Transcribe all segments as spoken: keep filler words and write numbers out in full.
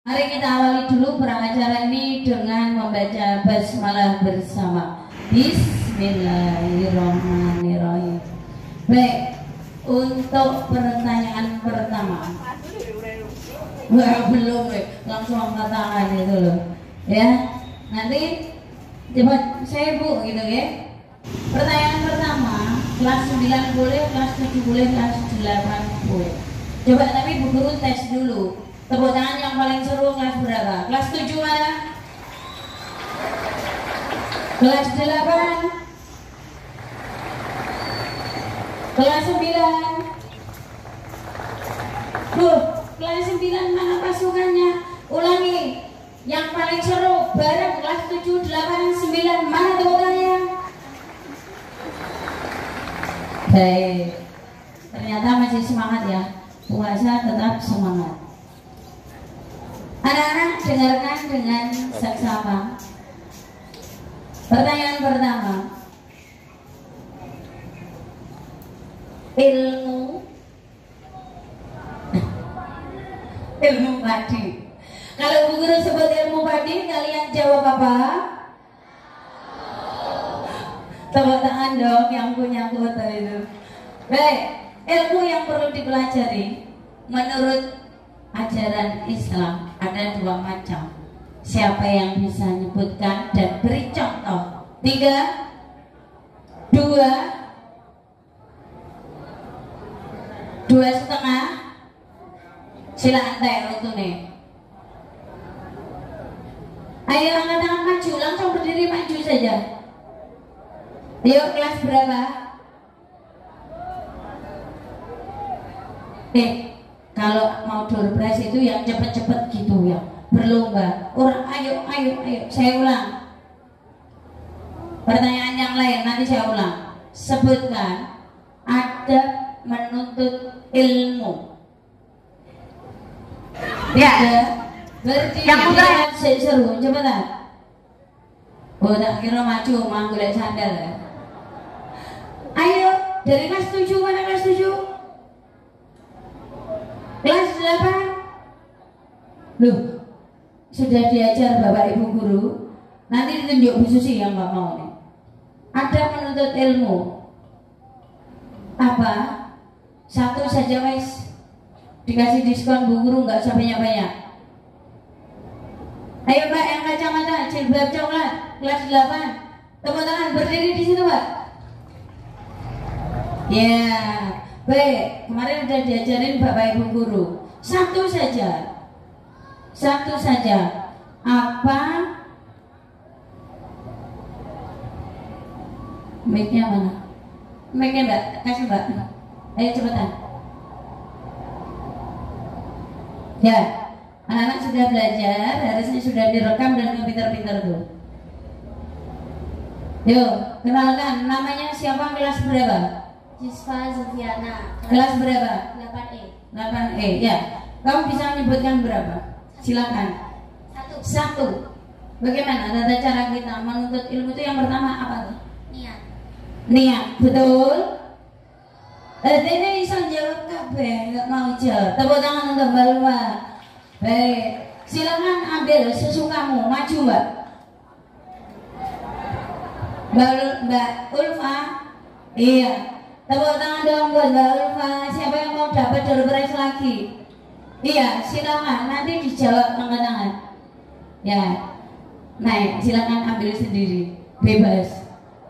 Mari kita awali dulu peracara ini dengan membaca basmalah bersama. Bismillahirrahmanirrahim. Baik, untuk pertanyaan pertama. Wah, belum, langsung angkat tangan itu loh. Ya, nanti coba saya bu gitu ya. Pertanyaan pertama, kelas sembilan boleh, kelas tujuh boleh, kelas delapan boleh. Coba tapi Bu Guru tes dulu. Tepuk tangan yang paling seru kelas berapa? Kelas tujuh mana? Kelas delapan? Kelas sembilan? Duh, kelas sembilan mana pasukannya? Ulangi. Yang paling seru bareng kelas tujuh, delapan, sembilan mana tepuk tangannya? Baik. Ternyata masih semangat ya. Puasa tetap semangat. Anak-anak dengarkan dengan seksama. Pertanyaan pertama. Ilmu Ilmu padi. Kalau Bu Guru sebut ilmu padi, kalian jawab apa? Tepuk tangan dong yang punya foto itu. Baik, ilmu yang perlu dipelajari menurut ajaran Islam ada dua macam. Siapa yang bisa menyebutkan dan beri contoh? Tiga, dua, dua setengah. Silakan tanya waktu nih. Ayo angkat tangan maju, langsung berdiri maju saja. Yuk, kelas berapa? Eh, kalau mau door prize itu yang cepet-cepet gitu ya, berlomba. Orang ayo, ayo, ayo. Saya ulang. Pertanyaan yang lain nanti saya ulang. Sebutkan adab menuntut ilmu. Ya. Berdiri. Yang udah seru, cepetan. Oh, tak kira maju, mau golek sandal. Ayo, dari kelas tujuh mana kelas tujuh? Kelas delapan? Loh, sudah diajar Bapak Ibu Guru. Nanti ditunjuk Bu Susi yang nggak mau nih. Ada menuntut ilmu. Apa? Satu saja wes. Dikasih diskon Bu Guru, nggak usah banyak-banyak. Ayo Mbak yang kacamata, jilbab coklat, kelas delapan. Tepuk tangan, berdiri di situ Mbak. Ya. Yeah. Baik, kemarin udah diajarin Bapak Ibu Guru. Satu saja. Satu saja. Apa? Mic-nya mana? Mic-nya Mbak, kasih Mbak. Ayo cepetan. Ya, anak-anak sudah belajar, harusnya sudah direkam dan pintar-pintar tuh. Yuk, kenalkan namanya siapa, kelas berapa? Yusfa Zulfiana. Kelas berapa? delapan E. delapan E, ya. Kamu bisa menyebutkan berapa? Silakan. Satu. Satu. Bagaimana tata cara kita menuntut ilmu itu? Yang pertama apa tuh? Niat. Niat, betul. Eh, ini bisa jawab kabeh, nggak mau jawab. Tepuk tangan untuk Mbak Ulfa. Baik, silakan ambil sesukamu, maju Mbak. Mbak, Mbak Ulfa. Iya. Tepuk tangan dong buat Mbak Ulfa. Siapa yang mau dapat door prize lagi? Iya, silakan. Nanti dijawab angkat tangan. Ya, naik. Silakan ambil sendiri. Bebas.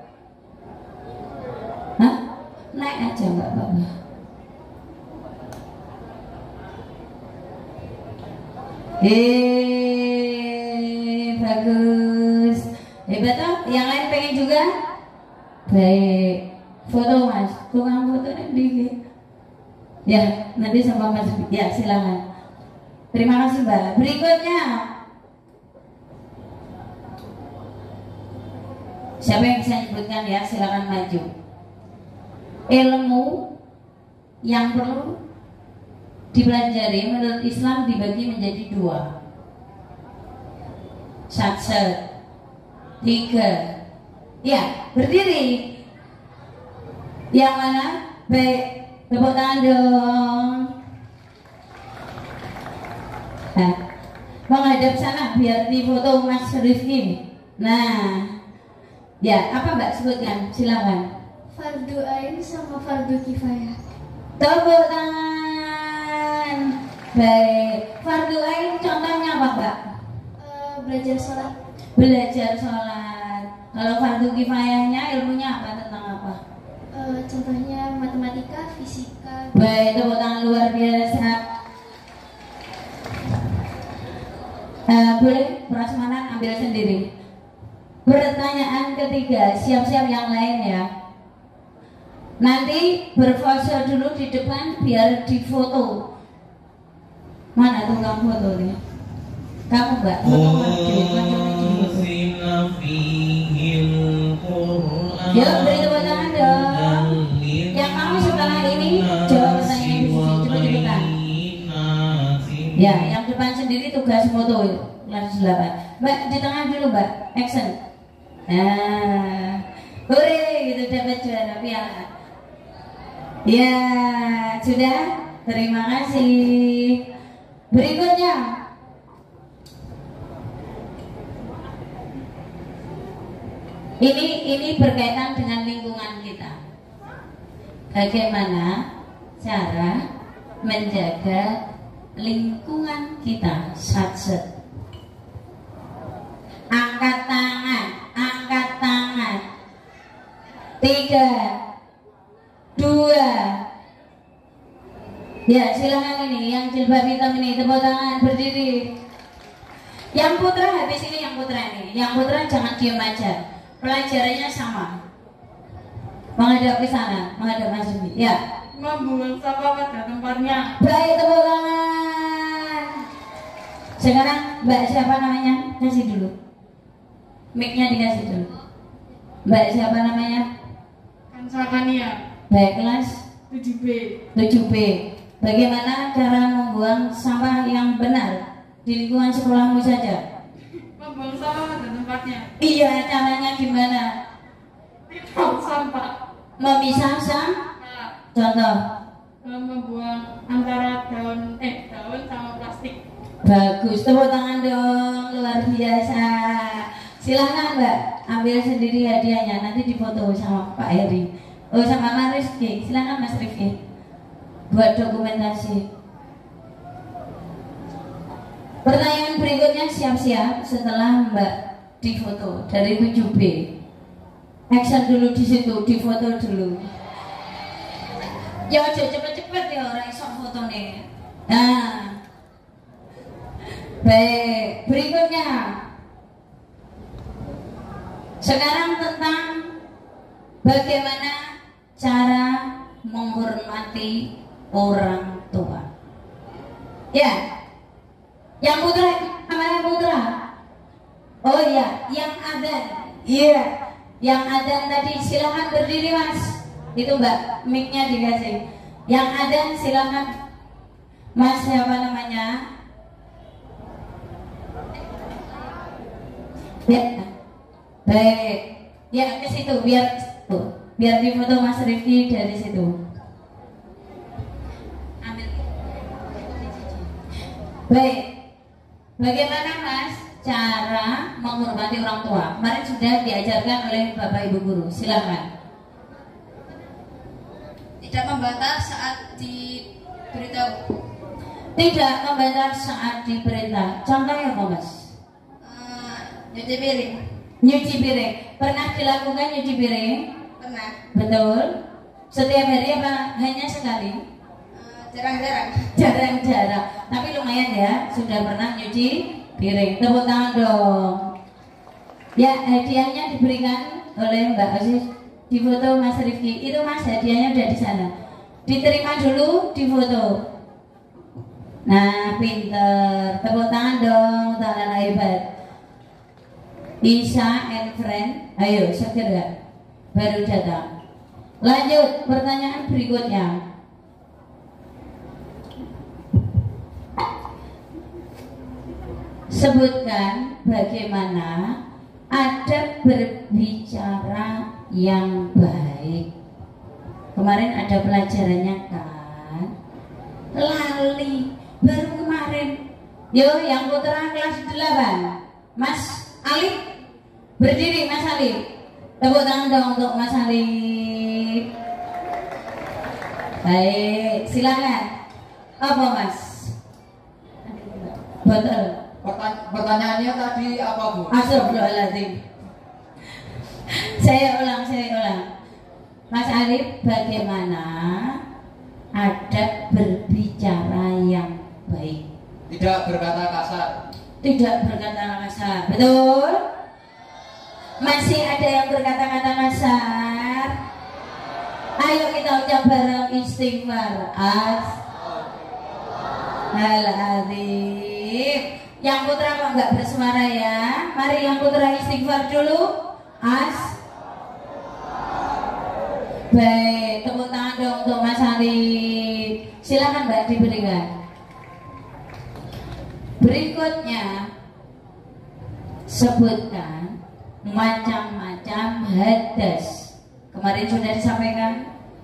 Hah? Naik aja Mbak Bapak. Eh, bagus. Hebat toh? Yang lain pengen juga? Baik. Foto Mas, tukang foto dikit. Ya, nanti sama Mas. Ya, silakan. Terima kasih Mbak. Berikutnya, siapa yang bisa menyebutkan ya? Silakan maju. Ilmu yang perlu dipelajari menurut Islam dibagi menjadi dua. Satu, tiga. Ya, berdiri. Yang mana? Baik, tepuk tangan dong. Nah, menghadap sana biar difoto Mas Rifki. Nah, ya apa Mbak sebutkan? Silakan. Fardu ain sama fardu kifayah. Tepuk tangan. Baik. Fardu ain contohnya apa Mbak? Uh, belajar sholat. Belajar sholat. Kalau fardu kifayahnya ilmunya apa, tentang apa? Uh, contohnya matematika, fisika. Baik, tepuk tangan luar biasa. Uh, boleh prasmanan ambil sendiri. Pertanyaan ketiga, siap-siap yang lain ya. Nanti berpose dulu di depan biar difoto. Mana tukang foto nih? Kamu Mbak, foto ya, beri tepuk tangan dong. Yang kamu setelah ini jawab pertanyaan di sini, coba-coba. Ya, yang depan sendiri tugas foto kelas delapan. Mbak, di tengah dulu Mbak, action. Nah, hore gitu dapat juara piala. Ya, sudah. Terima kasih. Berikutnya, ini ini berkaitan dengan lingkungan kita. Bagaimana cara menjaga lingkungan kita? Satset. Angkat tangan, angkat tangan. Tiga, dua. Ya, silakan ini yang jilbab hitam ini, tepuk tangan, berdiri. Yang putra habis ini, yang putra ini, yang putra jangan diam aja. Pelajarannya sama. Menghadap ke sana, menghadap Mas Yudi. Ya. Membuang sampah pada tempatnya. Baik, tepuk tangan. Sekarang Mbak siapa namanya? Kasih dulu. Mic-nya dikasih dulu. Mbak siapa namanya? Kansakania. Baik, kelas tujuh B. tujuh B. Bagaimana cara membuang sampah yang benar di lingkungan sekolahmu saja? Membuang sampah pada tempatnya. Iya, caranya gimana? Membuang sampah. Memisah sampah. Nah, Contoh. membuang antara daun eh daun sama plastik. Bagus, tepuk tangan dong, luar biasa. Silahkan Mbak, ambil sendiri hadiahnya, nanti difoto sama Pak Heri. Oh, sama Mas Rifki, silahkan Mas Rifki, buat dokumentasi. Pertanyaan berikutnya siap-siap setelah Mbak difoto dari tujuh B. Action dulu di situ, difoto dulu. Ya aja cepet-cepet ya orang iso foto nih. Nah, baik, berikutnya. Sekarang tentang bagaimana cara menghormati orang tua. Ya, yang putra, namanya putra. Oh iya, yang adzan. Iya, yang adzan tadi silahkan berdiri Mas. Itu Mbak, mic-nya dikasih. Yang adzan silahkan. Mas siapa namanya? Ya. Baik, ya ke situ biar biar difoto Mas Rifki dari situ. Ambil. Baik, bagaimana Mas cara menghormati orang tua? Kemarin sudah diajarkan oleh Bapak Ibu Guru. Silakan. Tidak membantah saat diberitahu. Tidak membantah saat diperintah. Contohnya apa Mas? Uh, nyuci piring. Nyuci piring. Pernah dilakukan nyuci piring? Pernah. Betul. Setiap hari apa hanya sekali? Uh, jarang-jarang. Jarang-jarang. Tapi lumayan ya, sudah pernah nyuci piring. Tepuk tangan dong. Ya, hadiahnya diberikan oleh Mbak Osis. Di foto Mas Rifki. Itu Mas, hadiahnya udah di sana. Diterima dulu, difoto. Nah, pinter. Tepuk tangan dong, tangan hebat. Isa and friend, ayo segera baru datang. Lanjut pertanyaan berikutnya. Sebutkan bagaimana adab berbicara yang baik. Kemarin ada pelajarannya kan? Lali baru kemarin Yo, yang putra kelas delapan, Mas Alif. Berdiri Mas Alif. Tepuk tangan dong untuk Mas Alif. Baik, silakan. Apa Mas? Betul. Pertanya- pertanyaannya tadi apa Bu? Astagfirullahaladzim. Saya ulang, saya ulang. Mas Alif, bagaimana adab berbicara yang baik? Tidak berkata kasar. Tidak berkata kasar, betul? Masih ada yang berkata-kata kasar? Ayo kita ucap bareng istighfar. Astagfirullahaladzim. Yang putra kok nggak bersuara ya? Mari yang putra istighfar dulu. As. Baik, tepuk tangan dong untuk Mas Arif. Silakan Mbak diberikan. Berikutnya, sebutkan macam-macam hadas. Kemarin sudah disampaikan.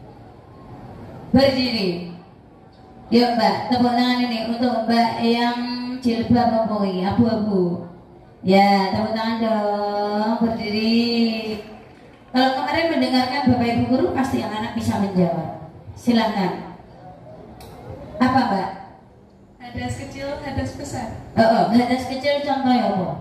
Berdiri. Yuk Mbak, tepuk tangan ini untuk Mbak yang jilbab mempunyai abu-abu. Ya, tepuk tangan dong. Berdiri. Kalau kemarin mendengarkan Bapak Ibu guru, pasti anak-anak bisa menjawab. Silakan. Apa Mbak? Hadas kecil, hadas besar. Oh, oh, hadas kecil contohnya apa?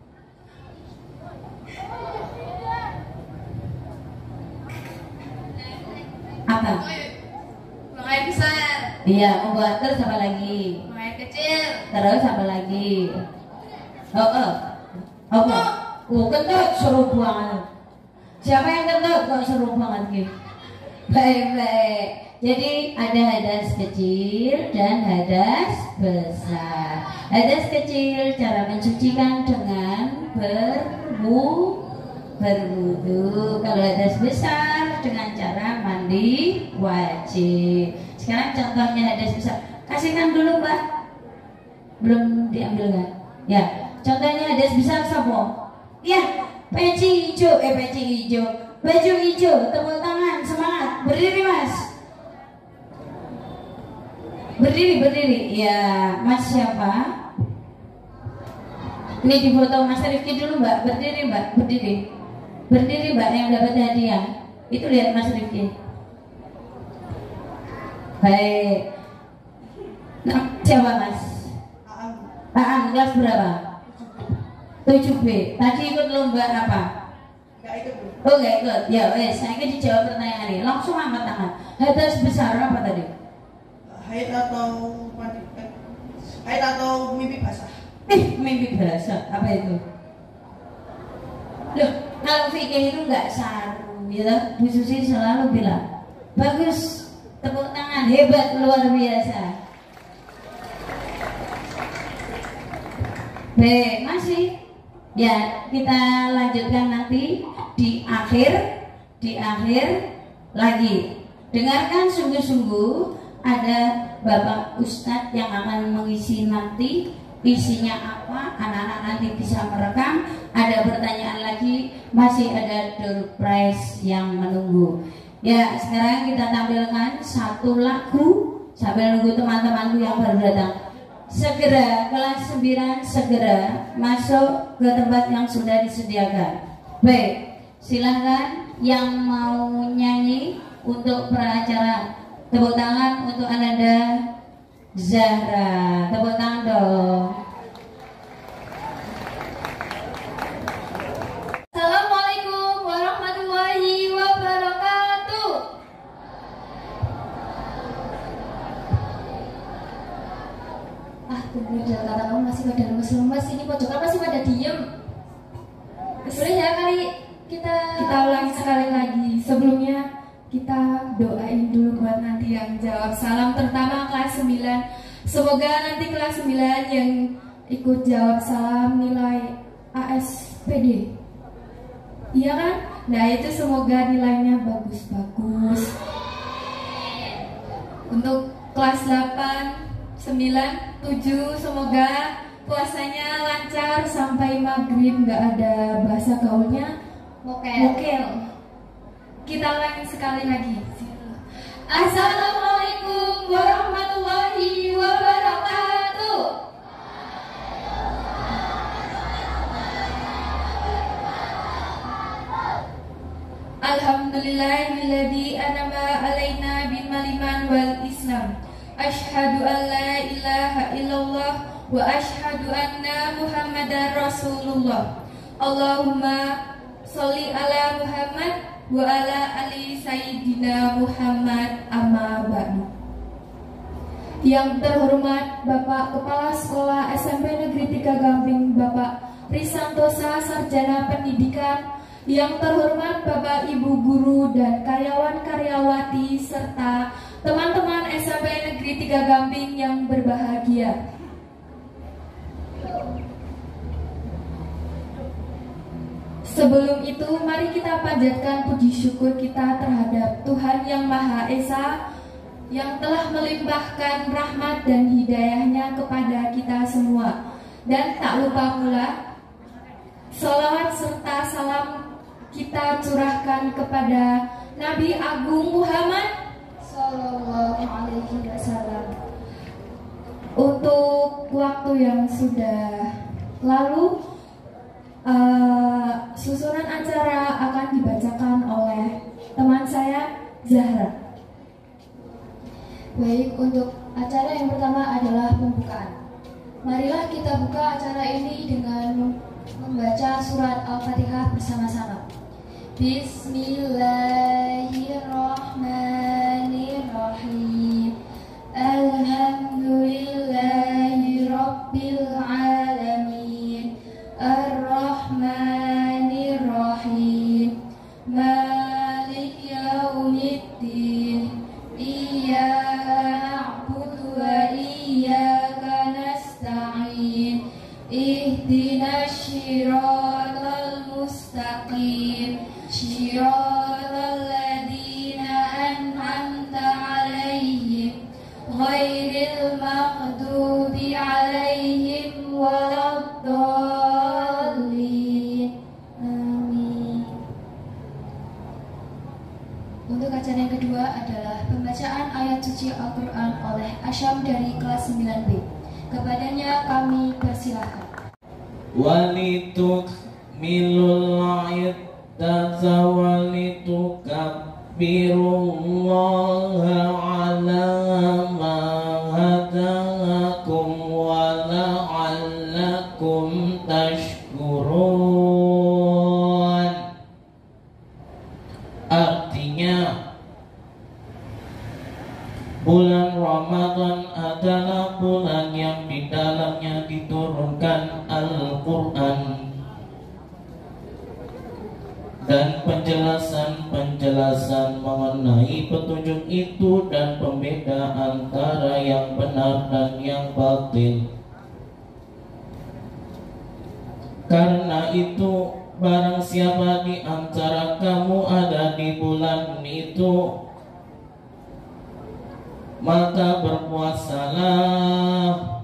Apa? Buang air besar. Iya, membuat terus apa lagi? Buang air kecil. Terus apa lagi? Oh, oh. Apa? Oh, kentut seru banget. Siapa yang kentut kok seru banget gitu? Baik, baik. Jadi ada hadas kecil dan hadas besar. Hadas kecil cara mencucikan dengan berwu berwudu. Kalau hadas besar dengan cara mandi wajib. Sekarang contohnya hadas besar. Kasihkan dulu Mbak. Belum diambil kan? Ya. Contohnya hadas besar siapa? Ya, peci hijau, eh peci hijau, baju hijau, tepuk tangan, semangat, berdiri Mas. Berdiri, berdiri. Ya, Mas siapa? Ini di foto Mas Rifki dulu Mbak. Berdiri Mbak, berdiri. Berdiri Mbak yang dapat hadiah. Itu lihat Mas Rifki. Baik. Nah, siapa Mas? Aan, kelas berapa? tujuh B. Tadi ikut lomba apa? Enggak ikut Bu. Oh enggak ikut. Ya wes, saya ingin dijawab pertanyaan ini. Langsung angkat tangan. Hadas besar apa tadi? Haid atau mandi? eh, Haid atau mimpi basah? Eh, mimpi basah. Apa itu? Loh, kalau fikih itu enggak saru, ya. Bu Susi selalu bilang, bagus, tepuk tangan, hebat, luar biasa. Baik, masih. Ya, kita lanjutkan nanti di akhir, di akhir lagi. Dengarkan sungguh-sungguh, ada Bapak Ustadz yang akan mengisi nanti. Isinya apa, anak-anak nanti bisa merekam. Ada pertanyaan lagi, masih ada door prize yang menunggu. Ya, sekarang kita tampilkan satu lagu sambil nunggu teman-temanku yang baru datang. Segera kelas sembilan segera masuk ke tempat yang sudah disediakan. Baik, silahkan yang mau nyanyi untuk peracara. Tepuk tangan untuk Ananda Zahra. Tepuk tangan dong. Assalamualaikum warahmatullahi wabarakatuh. Ah, tunggu jangan kata kamu masih pada lemes-lemes. Ini pojokan masih pada diem. Boleh ya kali kita Kita ulangi sekali lagi. Sebelumnya kita doain dulu buat nanti yang jawab salam, terutama kelas sembilan. Semoga nanti kelas sembilan yang ikut jawab salam nilai A S P D. Iya kan? Nah itu semoga nilainya bagus-bagus. Untuk kelas delapan, sembilan, tujuh semoga puasanya lancar sampai maghrib, nggak ada bahasa gaulnya. mokel. Mokel. Kita ulangi sekali lagi. Assalamualaikum warahmatullahi wabarakatuh. Alhamdulillahilladzi an'ama alaina bil iman wal Islam. Asyhadu an la ilaha illallah wa asyhadu anna Muhammadar Rasulullah. Allahumma sholli ala Muhammad wa ala ali sayyidina Muhammad, amma ba'du. Yang terhormat Bapak Kepala Sekolah S M P Negeri tiga Gamping, Bapak Risantosa, Sarjana Pendidikan. Yang terhormat Bapak Ibu Guru dan karyawan-karyawati serta teman-teman S M P Negeri tiga Gamping yang berbahagia. Sebelum itu, mari kita panjatkan puji syukur kita terhadap Tuhan Yang Maha Esa yang telah melimpahkan rahmat dan hidayahnya kepada kita semua. Dan tak lupa pula, salawat serta salam kita curahkan kepada Nabi Agung Muhammad Sallallahu alaihi wasallam. Untuk waktu yang sudah lalu, uh, susunan acara akan dibacakan oleh teman saya, Zahra. Baik, untuk acara yang pertama adalah pembukaan. Marilah kita buka acara ini dengan membaca surat Al-Fatihah bersama-sama. Bismillahirrahmanirrahim. Alhamdulillahi Rabbil Alamin. Ar-Rahmanirrahim. Malik Yaumiddin. Iyyaka na'budu wa iyyaka nasta'in. Ihdinas siratal mustaqim. Siratal ladzina an'amta 'alaihim ghairil maghdubi 'alaihim waladdallin. Amin. Untuk acara yang kedua adalah pembacaan ayat suci Al-Quran oleh Asyam dari kelas sembilan B. Kepadanya kami persilahkan. Walitukmilul iddata walitukabbirullaha ala ma hadakum wa la'allakum tashkurun. Artinya, bulan Ramadan adalah bulan yang di dalamnya diturunkan Al-Quran dan penjelasan-penjelasan mengenai petunjuk itu dan pembeda antara yang benar dan yang batil. Karena itu, barang siapa di antara kamu ada di bulan itu, maka berpuasalah.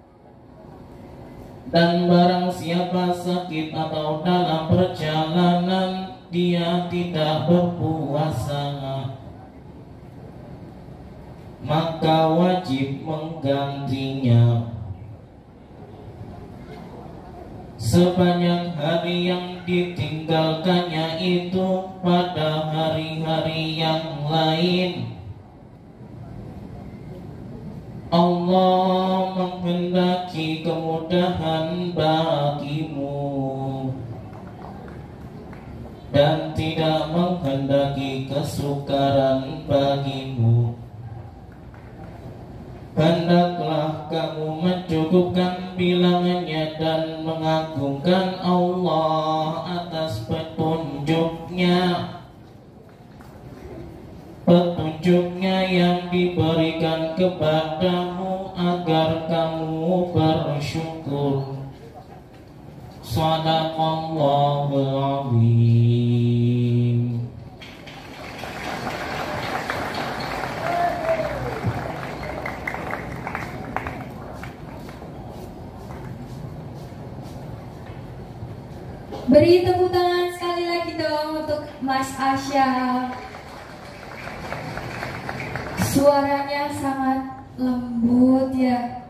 Dan barang siapa sakit atau dalam perjalanan, dia tidak berpuasa, maka wajib menggantinya sebanyak hari yang ditinggalkannya itu pada hari-hari yang lain. Allah menghendaki kemudahan bagimu dan tidak menghendaki kesukaran bagimu. Hendaklah kamu mencukupkan bilangannya dan mengagungkan Allah atas petunjuknya. Petunjuknya yang diberikan kepadamu agar kamu bersyukur. Shadaqallahul azim. Beri tepuk tangan sekali lagi dong untuk Mas Asya. Suaranya sangat lembut ya,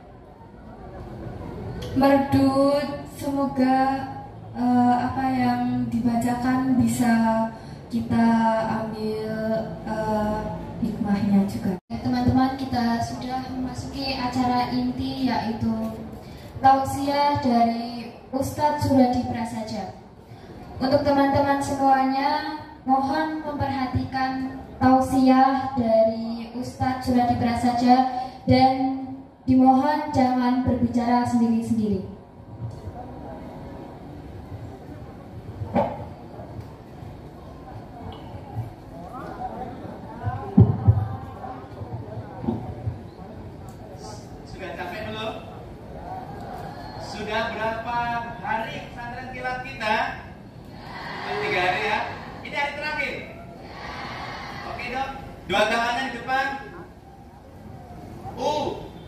merdut. Semoga uh, apa yang dibacakan bisa kita ambil uh, hikmahnya juga. Teman-teman, kita sudah memasuki acara inti yaitu tausiah dari Ustadz Suradi Prasaja. Untuk teman-teman semuanya, mohon memperhatikan tausiah dari Ustadz Suradi Prasaja dan dimohon jangan berbicara sendiri-sendiri. Sudah capek belum? Sudah berapa hari pesantren kilat kita? Tiga hari ya. Ini hari terakhir. Oke dong. Dua tangannya di depan. U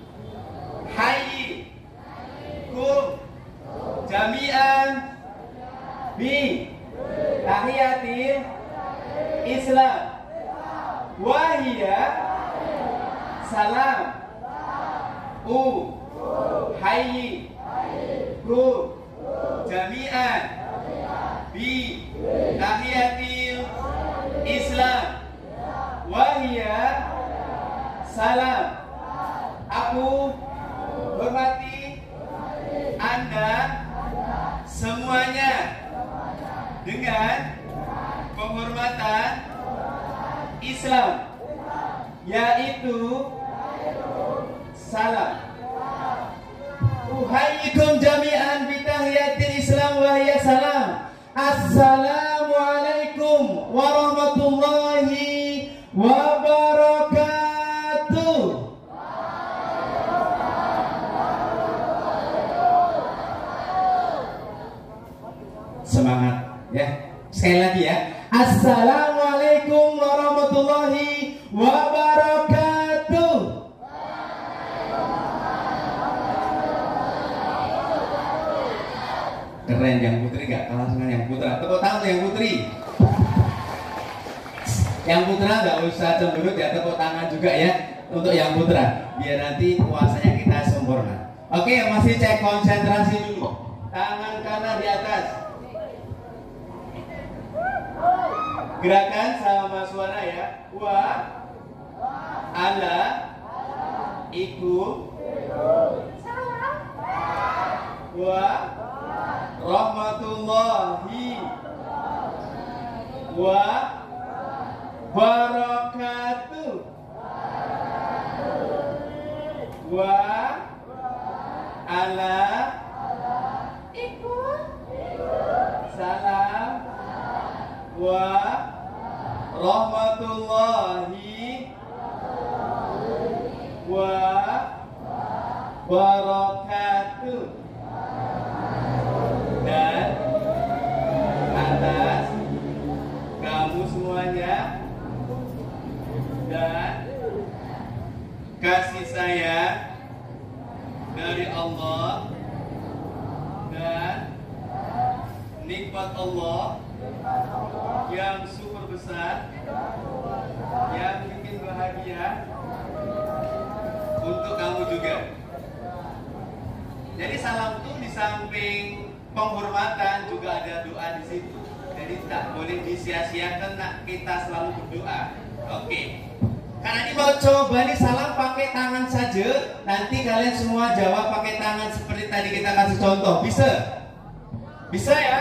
Hayyi Kum Jami'an Bi Tahiyatil Islam Wahiyya Salam U Hayyi Kum Jami'an Bi Tahiyatil Islam Wahiyya Salam. Aku hormati Anda semuanya dengan penghormatan Islam, yaitu salam. Uhayyikum jami'an bitahiyatil Islam wa hiya salam. Assalamualaikum warahmatullahi wabarakatuh. Semangat ya. Sekali lagi ya. Assalamualaikum warahmatullahi wabarakatuh. Keren yang putri, gak kalah dengan yang putra. Tepuk tangan yang putri. Yang putra gak usah cemberut ya, tepuk tangan juga ya untuk yang putra, biar nanti puasanya kita sempurna. Oke, masih cek konsentrasi dulu. Tangan kanan di atas. Gerakan sama suara ya. Wa ala iku wa rahmatullahi wa barakatuh. Wa ala iku salam wa rahmatullahi wa barakatuh. Dan atas kamu semuanya dan kasih sayang dari Allah dan nikmat Allah yang super besar, yang bikin bahagia untuk kamu juga. Jadi salam itu di samping penghormatan juga ada doa di situ. Jadi tak boleh disia-siakan, nak kita selalu berdoa. Oke. Karena ini mau coba nih salam pakai tangan saja. Nanti kalian semua jawab pakai tangan seperti tadi kita kasih contoh. Bisa? Bisa ya?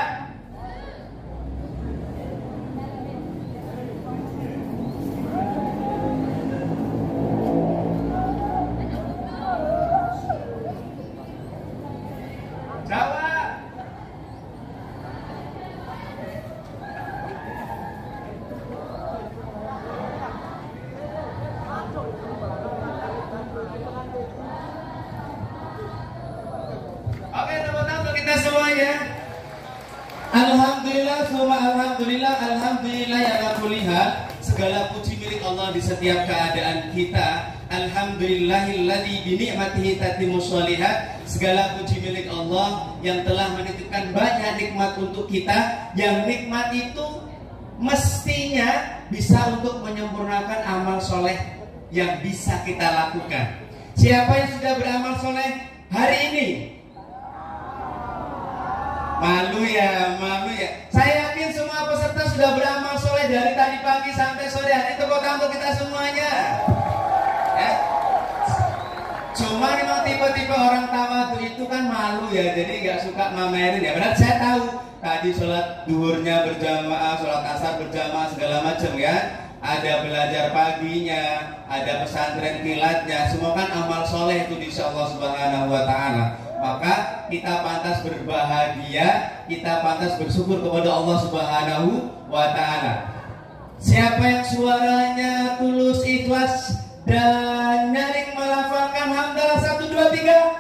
Jawab. Oke, tepuk tangan untuk kita semuanya. Alhamdulillah, semua alhamdulillah, alhamdulillah ya Rabbul Lihat. Segala puji milik Allah di setiap keadaan kita. Alhamdulillahilladzi bi ni'matihi tatimmus shalihat. Segala puji milik Allah yang telah menitipkan banyak nikmat untuk kita. Yang nikmat itu mestinya bisa untuk menyempurnakan amal soleh yang bisa kita lakukan. Siapa yang sudah beramal soleh hari ini? Malu ya, malu ya. Saya yakin yakin semua peserta sudah beramal soleh dari tadi pagi sampai sore hari. Tepuk tangan untuk kita semuanya. Ya. Cuma memang tipe-tipe orang tawadhu itu kan malu ya, jadi nggak suka mamerin ya. Benar, saya tahu tadi sholat duhurnya berjamaah, sholat asar berjamaah segala macam ya. Ada belajar paginya, ada pesantren kilatnya, semua kan amal soleh itu insya Allah Subhanahu Wa Taala. Maka kita pantas berbahagia, kita pantas bersyukur kepada Allah Subhanahu Wa Taala. Siapa yang suaranya tulus, ikhlas dan nyaring melafalkan hamdalah satu dua tiga,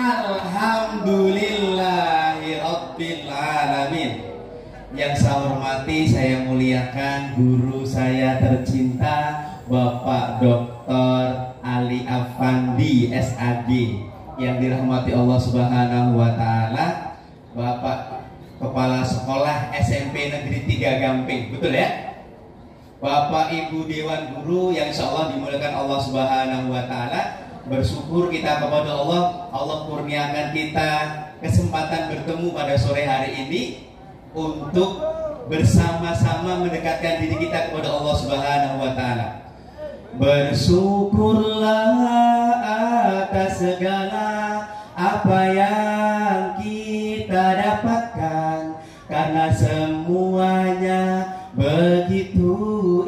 alhamdulillahirabbil alamin. Yang saya hormati, saya muliakan guru saya tercinta Bapak Doktor Ali Afandi S A G yang dirahmati Allah Subhanahu Wa Taala, Bapak Kepala Sekolah S M P Negeri tiga Gamping, betul ya? Bapak Ibu Dewan Guru yang insya Allah dimuliakan Allah Subhanahu Wa Taala. Bersyukur kita kepada Allah, Allah kurniakan kita kesempatan bertemu pada sore hari ini untuk bersama-sama mendekatkan diri kita kepada Allah Subhanahu Wa Taala. Bersyukurlah atas segala apa yang kita dapatkan, karena semuanya begitu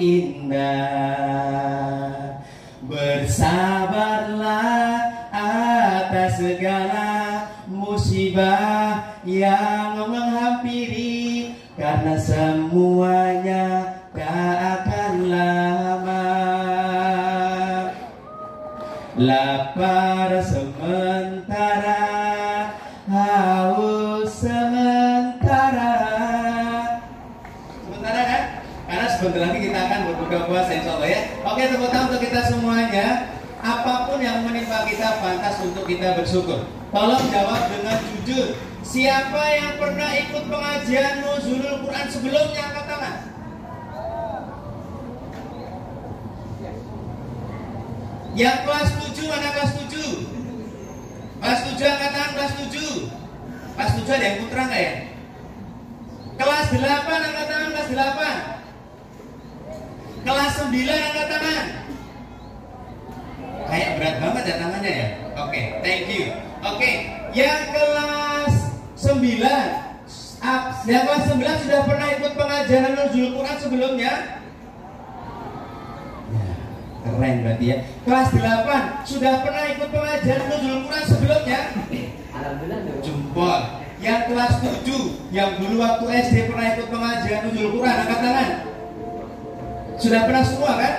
indah. Bersabarlah atas segala musibah yang menghampiri, karena semuanya tak akan lama. Lapar sementara, haus sementara. Sementara kan? Karena sebentar lagi kita akan berbuka puasa insya Allah ya. Oke, tepuk tangan untuk kita semuanya. Apapun yang menimpa kita pantas untuk kita bersyukur. Tolong jawab dengan jujur. Siapa yang pernah ikut pengajian Nuzulul Quran sebelumnya, angkat tangan. Yang kelas tujuh, mana kelas tujuh? Kelas tujuh, angkat tangan kelas tujuh. Kelas tujuh ada yang putra nggak ya? Kelas delapan, angkat tangan kelas delapan. Kelas sembilan, angkat tangan. Kayak berat banget ya tangannya ya. Oke, okay, thank you. Oke, okay. Yang kelas sembilan, yang kelas sembilan sudah pernah ikut pengajaran Nuzulul Quran sebelumnya? Ya, keren berarti ya. Kelas delapan sudah pernah ikut pengajaran Nuzulul Quran sebelumnya? Alhamdulillah. Jempol. Yang kelas tujuh, yang dulu waktu S D pernah ikut pengajaran Nuzulul Quran, angkat tangan. Sudah pernah semua kan?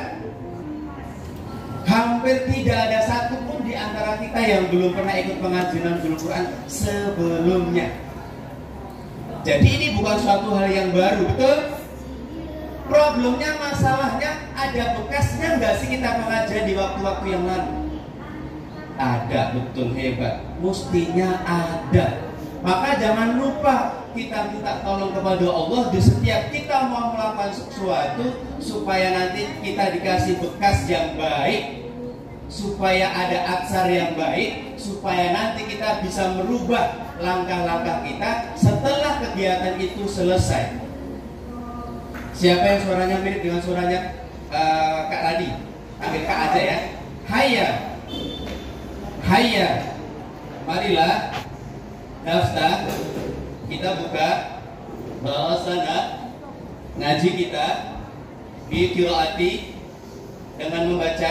Hampir tidak ada satupun di antara kita yang belum pernah ikut pengajian Nuzulul Quran sebelumnya. Jadi ini bukan suatu hal yang baru, betul? Problemnya, masalahnya ada bekasnya nggak sih kita pengajian di waktu-waktu yang lalu? Ada, betul, hebat. Mestinya ada. Maka jangan lupa kita minta tolong kepada Allah di setiap kita mau melakukan sesuatu, supaya nanti kita dikasih bekas yang baik, supaya ada aksar yang baik, supaya nanti kita bisa merubah langkah-langkah kita setelah kegiatan itu selesai. Siapa yang suaranya mirip dengan suaranya uh, Kak Radi? Panggil Kak aja ya. Hayya, hayya, marilah daftar, kita buka bahasana ngaji kita di qiraati dengan membaca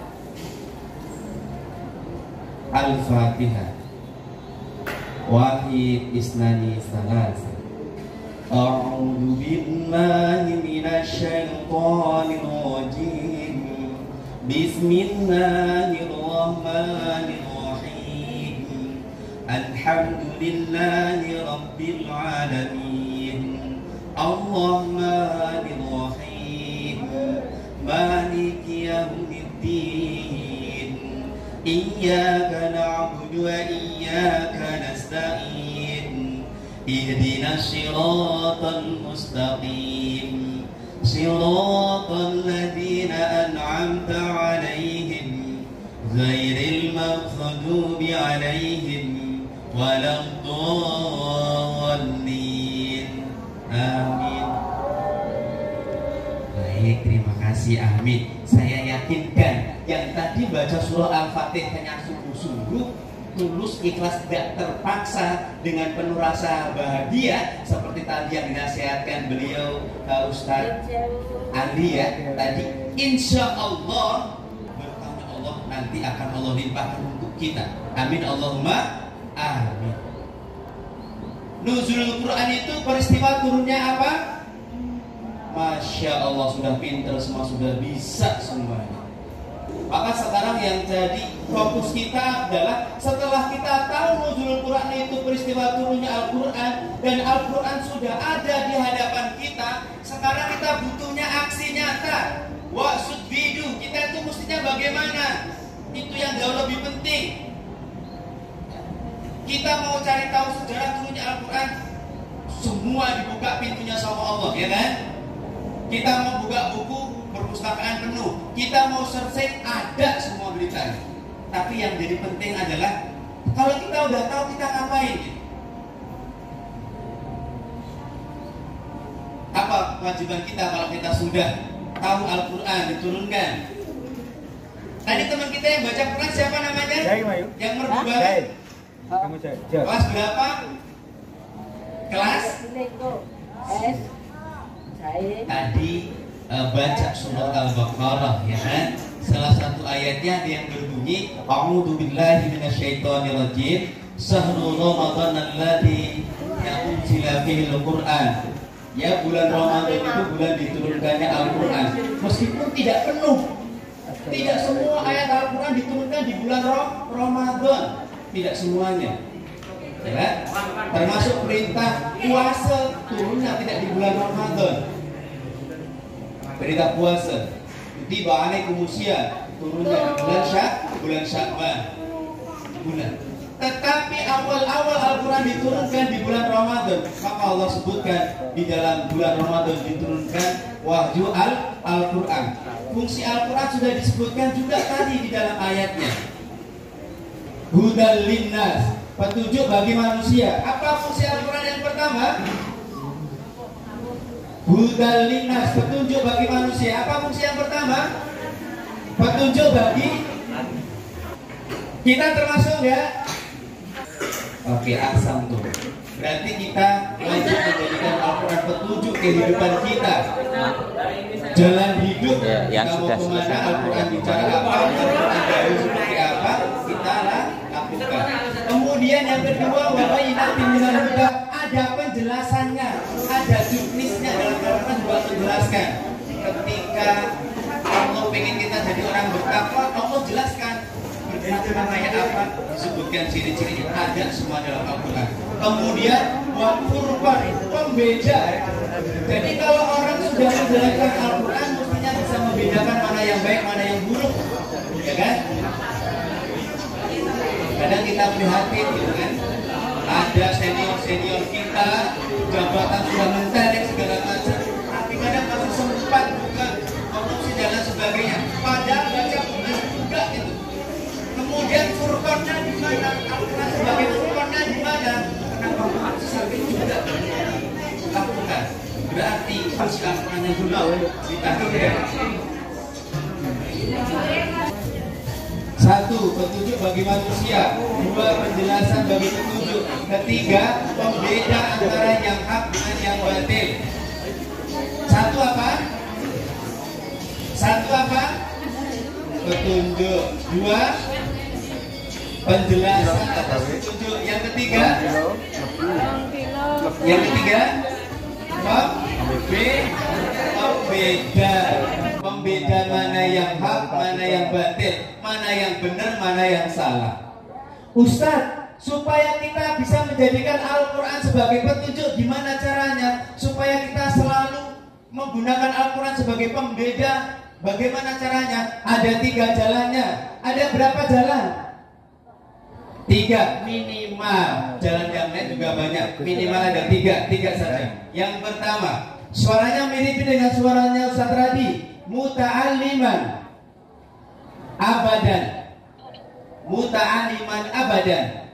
Al-Fatihah. Wahid isnani salasa. A'udzu billahi minasy syaithanir rajim. Bismillahirrahmanirrahim. Alhamdulillahi rabbil alamin. Ar-Rahmanir Rahim. Maliki yaumiddin. Iyyaka na'budu wa iyyaka nasta'in. Ihdinas siratal mustaqim. Siratal ladzina an'amta 'alaihim ghairil maghdubi 'alaihim waladdallin. Amin. kasih amin. Saya yakinkan yang tadi baca surah Al-Fatihahnya sungguh-sungguh, tulus, ikhlas, tidak terpaksa, dengan penuh rasa bahagia seperti tadi yang dinasihatkan beliau uh, Ustadz Andi ya tadi, insya Allah bertanya Allah nanti akan Allah limpahkan untuk kita. Amin Allahumma amin. Nuzulul Quran itu peristiwa turunnya apa? Masya Allah, sudah pinter semua, sudah bisa semuanya. Maka sekarang yang jadi fokus kita adalah setelah kita tahu nuzulul Quran itu peristiwa turunnya Al-Quran dan Al-Quran sudah ada di hadapan kita, sekarang kita butuhnya aksi nyata. Waqsud bidu, kita itu mestinya bagaimana? Itu yang jauh lebih penting. Kita mau cari tahu sejarah turunnya Al-Quran, semua dibuka pintunya sama Allah, ya kan? Kita mau buka buku perpustakaan penuh, kita mau searching, ada semua beritanya. Tapi yang jadi penting adalah kalau kita udah tahu, kita ngapain? Apa kewajiban kita kalau kita sudah tahu Al-Quran diturunkan? Tadi teman kita yang baca Quran siapa namanya? Yang merdu banget. Kelas berapa? Kelas? Tadi uh, baca surat Al-Baqarah, ya kan? Salah satu ayatnya yang berbunyi A'udzu billahi minasyaitonir rajim. Syahrul Ramadan alladzi unzila fihi al-Qur'an. Ya, bulan Ramadan itu bulan diturunkannya Al-Qur'an. Meskipun tidak penuh, tidak semua ayat Al-Qur'an diturunkan di bulan Ramadan, tidak semuanya. Ya, termasuk perintah puasa turunnya tidak di bulan Ramadan. Perintah puasa di bahane kumusia turunnya di bulan Syak, bulan Syakban. Bulan. Tetapi awal-awal Al-Quran diturunkan di bulan Ramadan, maka Allah sebutkan di dalam bulan Ramadan diturunkan wahyu Al-Quran. Fungsi Al-Quran sudah disebutkan juga tadi di dalam ayatnya. Hudal linnas, petunjuk bagi manusia. Apa fungsi Al-Quran yang pertama? Hudal linnas, petunjuk bagi manusia. Apa fungsi yang pertama? Petunjuk bagi kita, termasuk ya? Oke, asam tuh. Berarti kita wajib menjadikan Al-Quran petunjuk kehidupan kita. Jalan hidup ya, yang kita sudah mau kemana, Al-Quran bicara apa, Al-Quran baru seperti apa, kita lakukan. Kemudian yang kedua, wabayyinatin minal huda, ada penjelasannya, ada juknisnya. Dalam Al-Quran juga menjelaskan. Ketika Allah pengen kita jadi orang bertakwa, Allah jelaskan bertakwa kayak apa, disebutkan ciri-cirinya, ada semua dalam Al-Quran. Kemudian wa furqan, pembeda. Jadi kalau orang sudah menjalankan Al-Quran, mestinya bisa membedakan mana yang baik, mana yang buruk, ya kan? Kadang kita prihatin, gitu kan? Ada senior-senior kita, jabatan sudah mentereng segala macam, tapi kadang masih sempat juga korupsi dan lain sebagainya. Padahal baca Quran juga gitu. Kemudian furqannya di mana? Al-Quran sebagai furqannya di mana? Kenapa masih sampai juga lakukan? Berarti fungsi Al-Qurannya dulu ditahukan. Satu, petunjuk bagi manusia. Dua, penjelasan bagi petunjuk. Ketiga, pembeda antara yang hak dengan yang batil. Satu apa? Satu apa? Petunjuk. Dua, penjelasan atas petunjuk. Yang ketiga, yang ketiga, pembeda. Pembeda mana yang hak, mana yang batil, mana yang benar, mana yang salah. Ustadz, supaya kita bisa menjadikan Al-Quran sebagai petunjuk, gimana caranya? Supaya kita selalu menggunakan Al-Quran sebagai pembeda, bagaimana caranya? Ada tiga jalannya. Ada berapa jalan? Tiga minimal. Jalan yang lain juga banyak. Minimal ada tiga, tiga saja. Yang pertama, suaranya mirip dengan suaranya Ustaz Radi. Muta'alliman abadan. Muta'alliman abadan,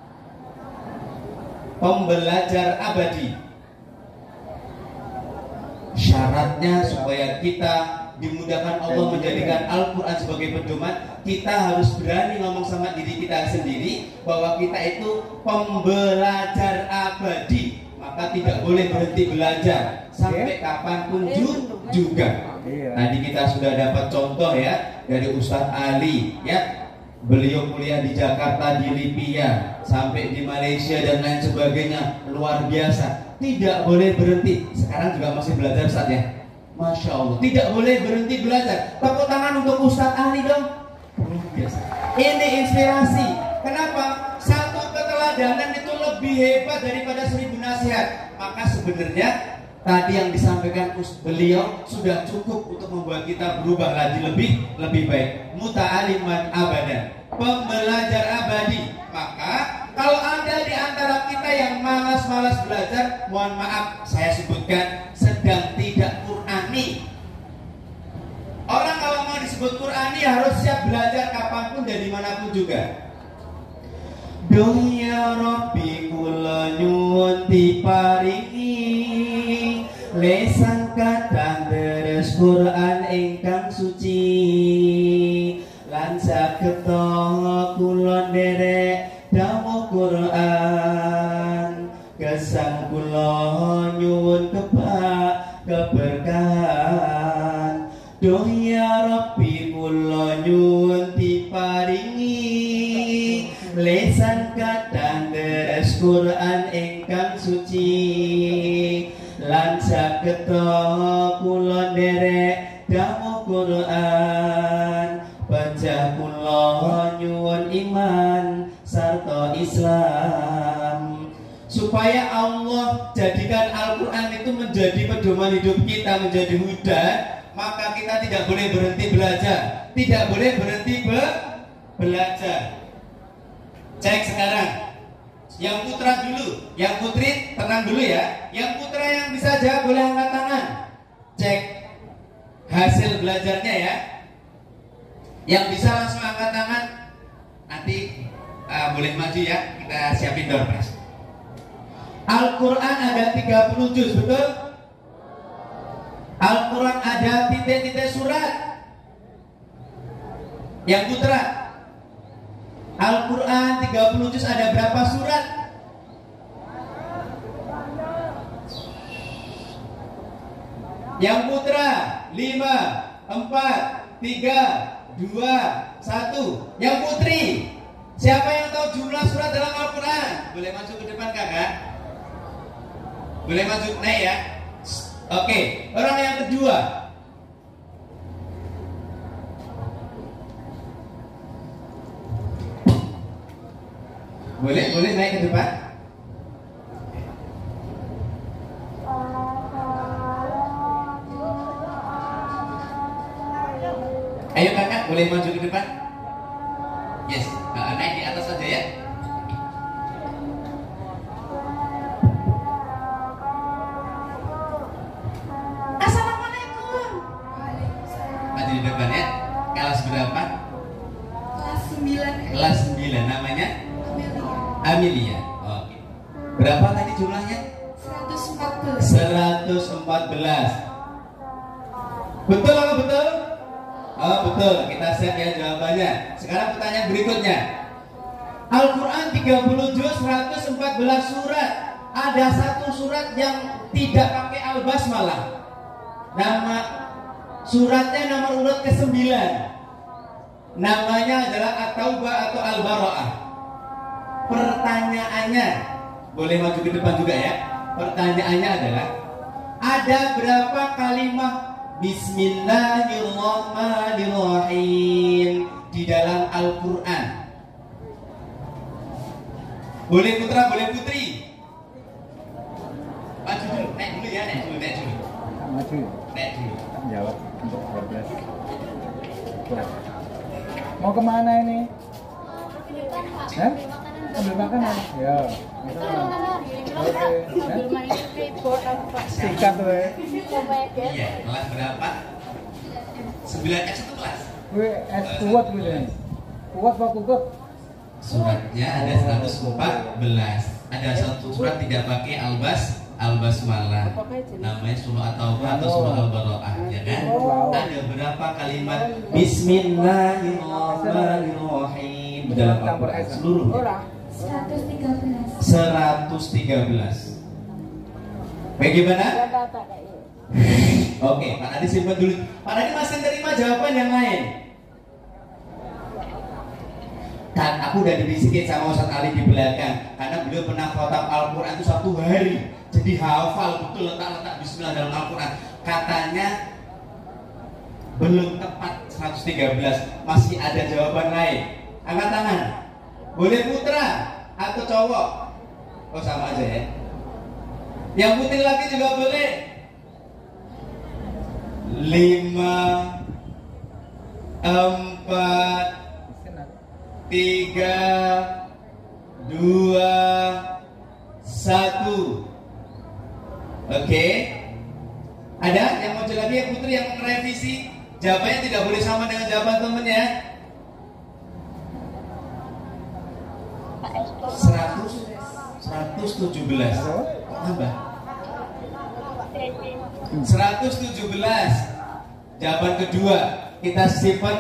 pembelajar abadi. Syaratnya supaya kita dimudahkan Allah menjadikan Al-Quran sebagai pedoman, kita harus berani ngomong sama diri kita sendiri bahwa kita itu pembelajar abadi, maka tidak boleh berhenti belajar sampai kapanpun juga. Tadi kita sudah dapat contoh ya dari Ustadz Ali ya. Beliau kuliah di Jakarta, di Libya, sampai di Malaysia dan lain sebagainya, luar biasa. Tidak boleh berhenti. Sekarang juga masih belajar Ustaz ya. Masya Allah, tidak boleh berhenti belajar. Tepuk tangan untuk Ustadz Ali dong. Luar biasa. Ini inspirasi. Kenapa? Satu keteladanan itu lebih hebat daripada seribu nasihat. Maka sebenarnya tadi yang disampaikan beliau sudah cukup untuk membuat kita berubah lagi lebih lebih baik. Muta'aliman abadan, pembelajar abadi. Maka kalau ada di antara kita yang malas-malas belajar, mohon maaf saya sebutkan sedang tidak Qur'ani. Orang kalau mau disebut Qur'ani harus siap belajar kapanpun dan dimanapun juga. Dunya Rabbi kula nyuwun diparingi lesan kadang deres Quran ingkang suci lan saged kula nderek dawuh Quran gesang kula nyuwun kebak keberkahan. Dunya Rabbi kula nyuwun diparingi lesan kadang deres Quran ingkang suci lan saged kula nderek dawuh Quran baca kula nyuwun iman sarta Islam supaya Allah jadikan Al-Quran itu menjadi pedoman hidup kita, menjadi hudan. Maka kita tidak boleh berhenti belajar, tidak boleh berhenti be belajar. Cek sekarang, yang putra dulu, yang putri tenang dulu ya. Yang putra yang bisa jawab boleh angkat tangan. Cek hasil belajarnya ya. Yang bisa langsung angkat tangan, nanti uh, boleh maju ya. Kita siapin door prize. Al-Quran ada tiga puluh juz, betul? Al-Quran ada titik-titik surat. Yang putra, Al-Quran tiga puluh juz ada berapa surat? Yang putra lima, empat, tiga, dua, satu. Yang putri, siapa yang tahu jumlah surat dalam Al-Quran? Boleh maju ke depan kakak? Boleh maju naik ya? Oke, orang yang kedua. Boleh, boleh naik ke depan. Ayo kakak, boleh maju ke depan. Yes, nah, naik di atas saja ya. Assalamualaikum. Maju di depan ya. Kelas berapa? Kelas sembilan. Kelas sembilan, namanya? Amelia. Oke. Berapa tadi jumlahnya? seratus empat belas. seratus empat belas. Betul apa betul? Oh betul, kita siap ya jawabannya. Sekarang pertanyaan berikutnya. Al-Quran tiga puluh juz, seratus empat belas surat. Ada satu surat yang tidak pakai al-basmalah. Nama suratnya nomor urut ke sembilan. Namanya adalah At-Taubah atau Al-Bara'ah. Pertanyaannya, boleh maju ke depan juga ya. Pertanyaannya adalah, ada berapa kalimat Bismillahirrahmanirrahim di dalam Al-Quran? Boleh putra, boleh putri. Maju dulu, naik dulu ya, naik dulu, naik dulu. Maju. Naik dulu. Jawab untuk dua belas. Mau kemana ini? Hah? Ambil makanan. Ya. Oke. Sikat tuh ya. Iya, kelas berapa? sembilan X itu kelas. Gue es kuat gue nih. Kuat apa kuat? Suratnya ada seratus empat belas. Ada satu surat tidak pakai albas, Al-Basmalah, namanya surah At-Taubah atau surah Al-Bara'ah, ya kan? Ada berapa kalimat Bismillahirrahmanirrahim dalam Al-Quran seluruhnya? seratus tiga belas. seratus tiga belas. Bagaimana? Oke, Pak Adi simpan dulu. Pak Adi masih terima jawaban yang lain. Kan aku udah dibisikin sama Ustaz Ali di belakang, karena beliau pernah khatam Al-Quran itu satu hari, jadi hafal betul letak-letak Bismillah dalam Al-Quran. Katanya belum tepat seratus tiga belas, masih ada jawaban lain. Angkat tangan. Boleh putra atau cowok? Oh sama aja ya. Yang putih lagi juga boleh. Lima, empat, tiga, dua, satu. Oke. Ada yang mau lagi ya putri yang merevisi? Jawabannya tidak boleh sama dengan jawaban temennya. Seratus, seratus tujuh belas. Tambah. Seratus tujuh belas. Jawaban kedua kita simpan.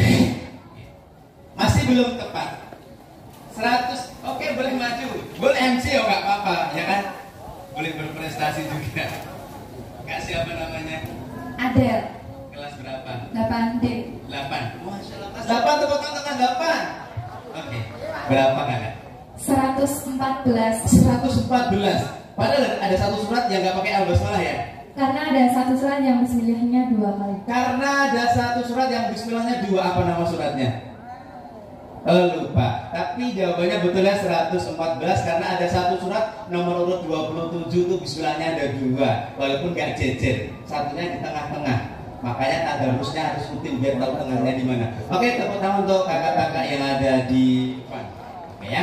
Masih belum tepat. Seratus. Oke, boleh maju. Boleh M C, oh nggak apa-apa, ya kan? Boleh berprestasi juga. Kak siapa namanya? Adel. Kelas berapa? delapan D. delapan. Masya Allah. Kelas delapan, tepuk tangan kelas delapan. Oke. Berapa kakak? seratus empat belas. seratus empat belas. Padahal ada satu surat yang nggak pakai Al-Basmalah ya? Karena ada satu surat yang bismillahnya dua kali. Karena ada satu surat yang bismillahnya dua, apa nama suratnya? Oh, lupa. Tapi jawabannya betulnya seratus empat belas karena ada satu surat nomor urut dua puluh tujuh itu bismillahnya ada dua, walaupun nggak jejer. Satunya di tengah-tengah. Makanya tadarusnya harus rutin biar tahu tengahnya di mana. Oke, tepuk tangan untuk kakak-kakak yang ada di depan. Oke ya.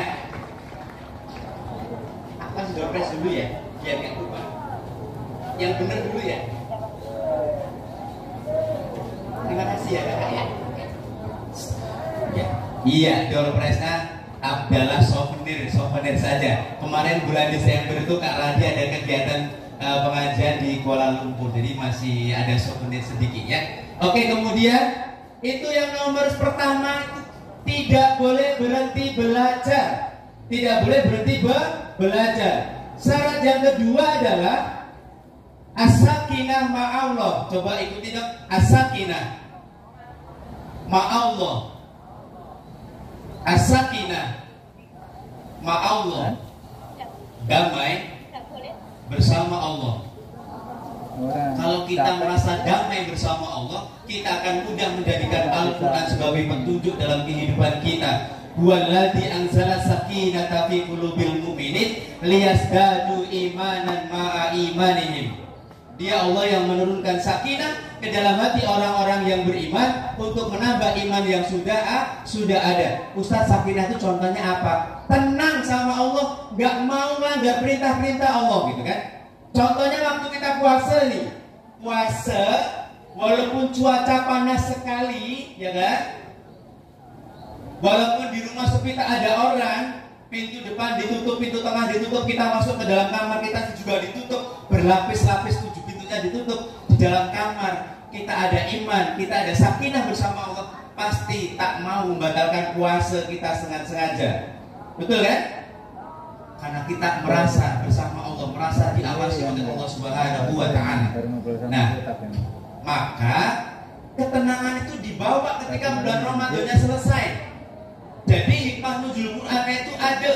Aku sudah press dulu ya, biar nggak lupa. Yang benar dulu ya. Terima kasih ya kakak ya. Ya. Iya, door prize-nya adalah souvenir, souvenir saja. Kemarin bulan Desember itu Kak Radi ada kegiatan uh, pengajian di Kuala Lumpur, jadi masih ada souvenir sedikit ya. Oke, kemudian itu yang nomor pertama, tidak boleh berhenti belajar, tidak boleh berhenti be belajar. Syarat yang kedua adalah as-sakinah ma'allah. Coba ikuti dong, as-sakinah ma'allah. As-sakinah ma'allah, damai bersama Allah. Kalau kita merasa damai bersama Allah, kita akan mudah menjadikan Al-Quran sebagai petunjuk dalam kehidupan kita. Huwallazi anzala sakinata fi qulubil mu'minin liyazdadu imanan ma'a imanihim. Dia Allah yang menurunkan sakinah ke dalam hati orang-orang yang beriman untuk menambah iman yang sudah sudah ada. Ustaz, sakinah itu contohnya apa? Tenang sama Allah, nggak mau melanggar perintah-perintah Allah, gitu kan? Contohnya waktu kita puasa nih, puasa walaupun cuaca panas sekali, ya kan? Walaupun di rumah sepi tak ada orang, pintu depan ditutup, pintu tengah ditutup, kita masuk ke dalam kamar kita juga ditutup, berlapis-lapis tujuh pintunya ditutup. Di dalam kamar kita ada iman, kita ada sakinah bersama Allah, pasti tak mau membatalkan puasa kita sengaja. Betul kan? Karena kita merasa bersama Allah, merasa diawasi oleh Allah Subhanahu wa Ta'ala. Nah, maka ketenangan itu dibawa ketika bulan Ramadannya selesai. Jadi hikmah nuzul Quran itu ada.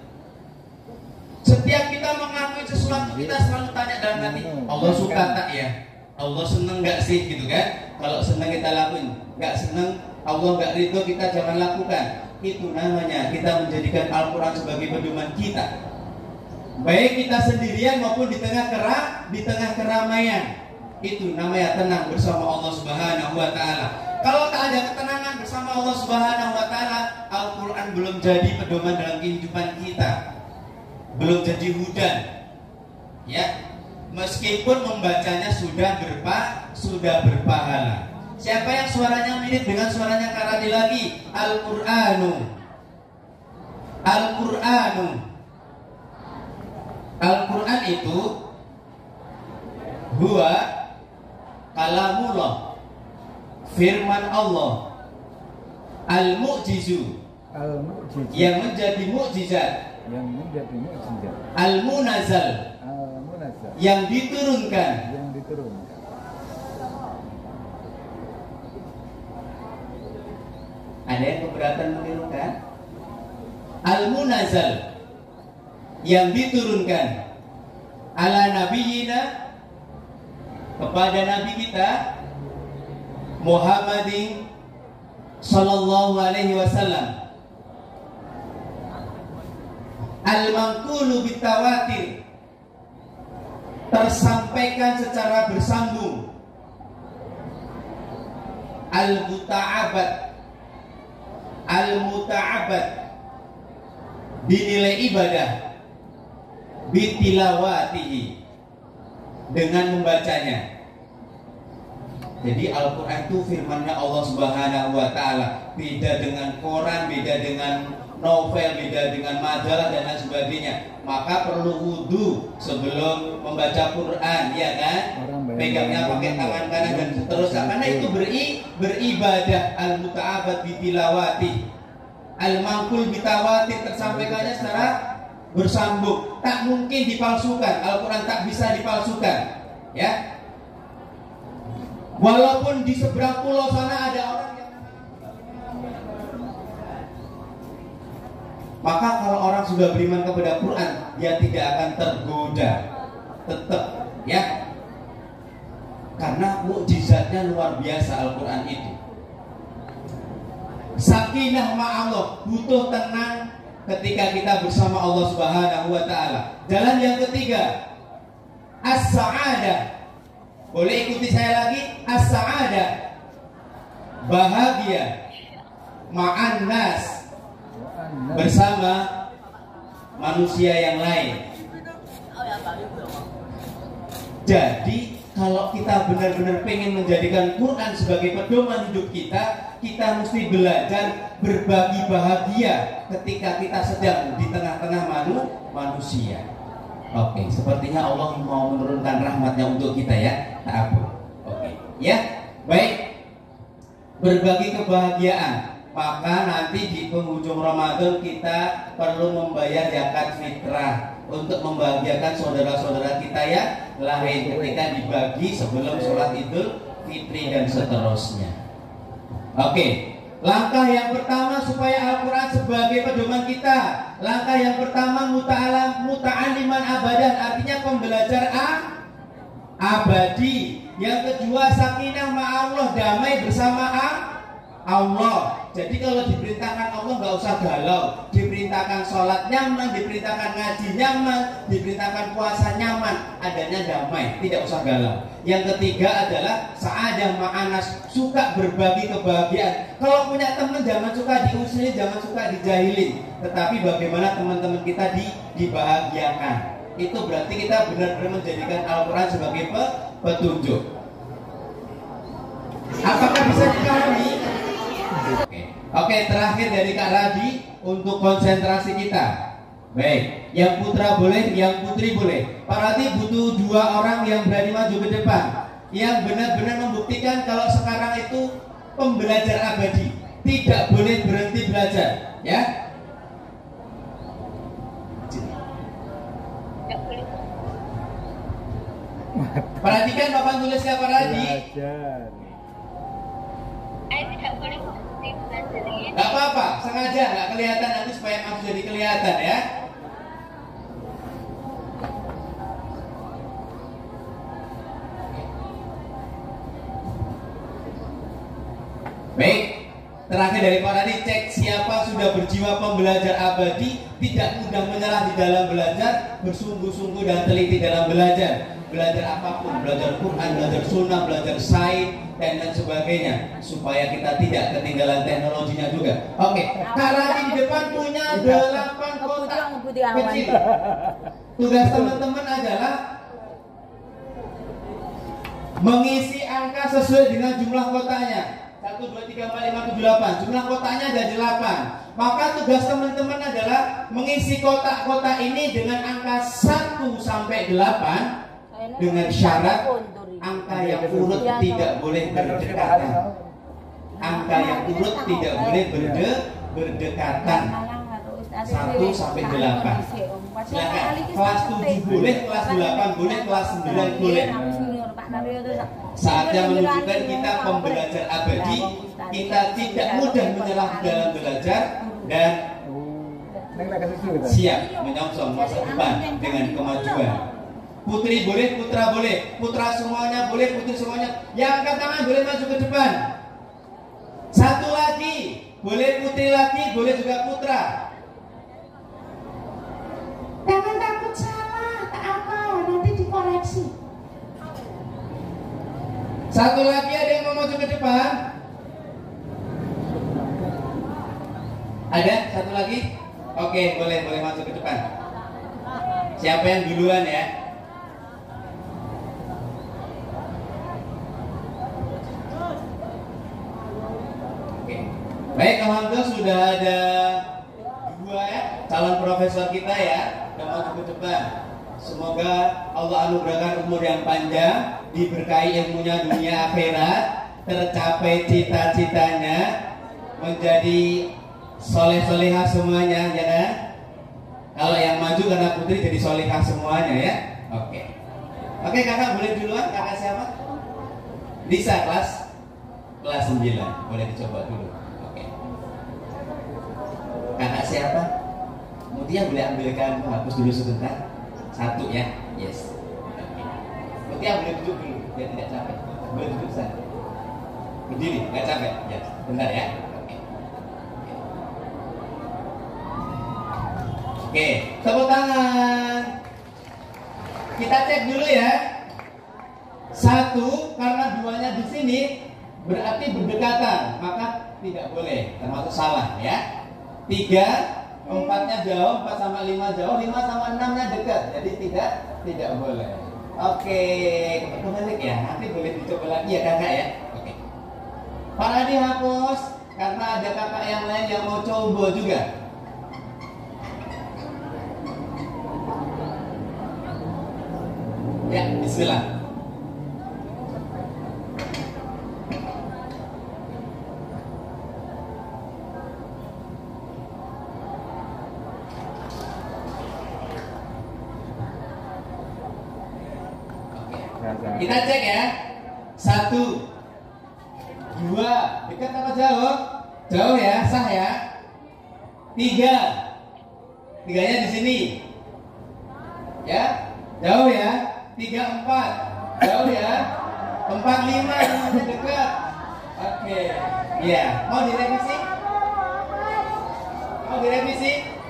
Setiap kita mengakui sesuatu, kita selalu tanya dalam hati, Allah suka tak ya? Allah seneng gak sih, gitu kan? Kalau seneng kita lakuin, gak seneng, Allah gak ridho, kita jangan lakukan. Itu namanya kita menjadikan Al-Quran sebagai pedoman kita, baik kita sendirian maupun di tengah kera, di tengah keramaian. Itu namanya tenang bersama Allah Subhanahu wa Ta'ala. Kalau tak ada ketenangan bersama Allah Subhanahu wa Ta'ala, Al-Quran belum jadi pedoman dalam kehidupan kita, belum jadi hudan. Ya, meskipun membacanya sudah berpa, sudah berpahala. Siapa yang suaranya mirip dengan suaranya Karadi lagi? Al-Qur'anu. Al-Qur'anu. Al-Quran itu huwa kalamullah, firman Allah, al-mu'jizu, Al-Mu'jiz. yang menjadi mukjizat, Yang menjadi mukjizat. al-munazzal, Al-Munazzal. yang diturunkan. Yang diturunkan. Ada yang keberatan menirukan? Al-munazzal, yang diturunkan ala nabiyina, kepada nabi kita Muhammadin sallallahu alaihi wasallam, al-manqulu bitawatir, tersampaikan secara bersambung, al-muta'abad, al-muta'abad, dinilai ibadah, bitilawatihi, dengan membacanya. Jadi Al-Quran itu firmannya Allah Subhanahu wa Ta'ala. Beda dengan koran, beda dengan novel, beda dengan majalah dan lain sebagainya. Maka perlu wudhu sebelum membaca Quran, ya kan? Pegangnya pakai tangan kanan dan seterusnya. Karena itu beri, beribadah. Al-muta'abad bitilawati, al-mangkul bitawati, tersampaikannya secara bersambung, tak mungkin dipalsukan. Al-Quran tak bisa dipalsukan, ya. Walaupun di seberang pulau sana ada orang yang, maka kalau orang sudah beriman kepada Quran, dia tidak akan tergoda, tetap, ya. Karena mukjizatnya luar biasa Al-Quran itu. Sakinah ma'allah, butuh tenang ketika kita bersama Allah Subhanahu wa Ta'ala. Jalan yang ketiga, as-sa'adah. Boleh ikuti saya lagi? As-sa'adah, bahagia, ma'an nas, bersama manusia yang lain. Jadi kalau kita benar-benar pengen menjadikan Quran sebagai pedoman hidup kita, kita mesti belajar berbagi bahagia ketika kita sedang di tengah-tengah manu, manusia. Oke, sepertinya Allah mau menurunkan rahmatnya untuk kita, ya. Ta'abur. Oke, ya. Baik. Berbagi kebahagiaan. Maka nanti di penghujung Ramadan kita perlu membayar zakat fitrah untuk membahagiakan saudara-saudara kita yang lain ketika dibagi sebelum sholat Idul Fitri dan seterusnya. Oke, langkah yang pertama supaya Al-Quran sebagai pedoman kita. Langkah yang pertama, muta'alam, muta'aliman abadan, artinya pembelajar a, abadi. Yang kedua, sakinah ma'allah, damai bersama a, Allah. Jadi kalau diperintahkan Allah nggak usah galau. Diperintahkan sholat nyaman, diperintahkan ngaji nyaman, diperintahkan puasa nyaman, adanya damai, tidak usah galau. Yang ketiga adalah sa'adah ma'anas, suka berbagi kebahagiaan. Kalau punya teman jangan suka diusilin, jangan suka dijahilin. Tetapi bagaimana teman-teman kita di, dibahagiakan. Itu berarti kita benar-benar menjadikan Al-Quran sebagai petunjuk. Apakah bisa dipahami? Oke. Oke, terakhir dari Kak Radi untuk konsentrasi kita. Baik, yang putra boleh, yang putri boleh. Pak Radi butuh dua orang yang berani maju ke depan, yang benar-benar membuktikan kalau sekarang itu pembelajar abadi, tidak boleh berhenti belajar, ya. Perhatikan papan tulisnya Pak Radi. Gak apa-apa, sengaja gak kelihatan nanti supaya kamu jadi kelihatan, ya. Baik, terakhir dari Pak Radi, cek siapa sudah berjiwa pembelajar abadi, tidak mudah menyerah di dalam belajar, bersungguh-sungguh dan teliti dalam belajar. Belajar apapun, belajar Quran, belajar sunnah, belajar sains dan lain sebagainya, supaya kita tidak ketinggalan teknologinya juga. Oke, Kak Radi di depan punya delapan kotak kecil. Tugas teman-teman adalah mengisi angka sesuai dengan jumlah kotaknya. Satu, dua, tiga, empat, lima, tujuh, delapan. Jumlah kotaknya ada delapan. Maka tugas teman-teman adalah mengisi kotak-kotak ini dengan angka satu sampai delapan. dengan syarat angka yang urut tidak boleh berdekatan. Angka yang urut tidak boleh berde berdekatan. Satu sampai delapan. Silakan. Kelas tujuh boleh, kelas delapan boleh, kelas sembilan boleh. Saatnya menunjukkan kita pembelajar abadi. Kita tidak mudah menyerah dalam belajar dan siap menyongsong masa depan dengan kemajuan. Putri boleh, putra boleh, putra semuanya boleh, putri semuanya. Yang angkat tangan boleh maju ke depan. Satu lagi, boleh putri lagi, boleh juga putra. Jangan takut salah, tak apa, nanti dikoreksi. Satu lagi, ada yang mau maju ke depan? Ada? Satu lagi? Oke, boleh, boleh maju ke depan. Siapa yang duluan ya? Oke. Baik, alhamdulillah sudah ada dua ya calon profesor kita ya, yang maju ke depan. Semoga Allah anugerahkan umur yang panjang, diberkahi ilmunya dunia akhirat, tercapai cita-citanya, menjadi soleh-solehah semuanya, ya kan? Kalau yang maju karena putri jadi solehah semuanya ya. Oke. Oke, kakak boleh duluan. Kakak siapa? Lisa, kelas kelas sembilan. Boleh dicoba dulu. Oke. Kakak siapa? Mutia boleh ambilkan hapus dulu sebentar. Satu ya. Yes. Oke. Mutia boleh duduk dulu biar tidak capek. Boleh duduk sana. Berdiri, nggak capek. Ya, bentar ya. Oke, tepuk tangan. Kita cek dulu ya. Satu, karena duanya di sini berarti berdekatan, maka tidak boleh, termasuk salah ya. Tiga, empatnya jauh, empat sama lima jauh, lima sama enamnya dekat, jadi tidak tidak boleh. Oke, kembali ya. Nanti boleh dicoba lagi ya kakak ya. Oke. Para dihapus karena ada kakak yang lain yang mau coba juga. Ya, bismillah. Kita cek ya. Satu, dua, dekat apa jauh? Jauh ya, sah ya. Tiga, tiganya di sini. Ya, jauh ya. Tiga empat, jauh ya. Empat lima yang dekat. Oke, ya. Mau direvisi? Mau direvisi?